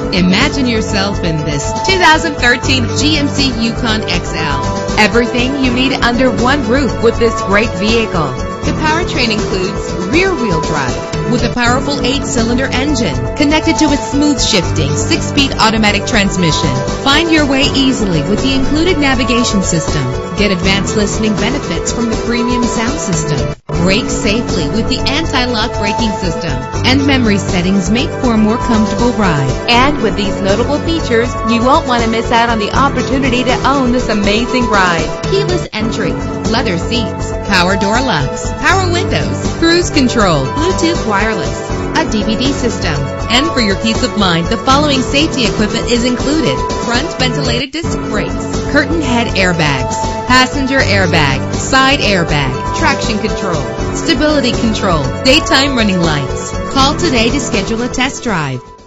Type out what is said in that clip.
Imagine yourself in this 2013 GMC Yukon XL. Everything you need under one roof with this great vehicle. The powertrain includes rear-wheel drive with a powerful 8-cylinder engine connected to a smooth shifting 6-speed automatic transmission. Find your way easily with the included navigation system. Get advanced listening benefits from the premium sound system. Brake safely with the anti-lock braking system. And memory settings make for a more comfortable ride. And with these notable features, you won't want to miss out on the opportunity to own this amazing ride. Keyless entry, leather seats, power door locks, power windows, cruise control, Bluetooth wireless, a DVD system. And for your peace of mind, the following safety equipment is included: front ventilated disc brakes, curtain head airbags, passenger airbag, side airbag, traction control, stability control, daytime running lights. Call today to schedule a test drive.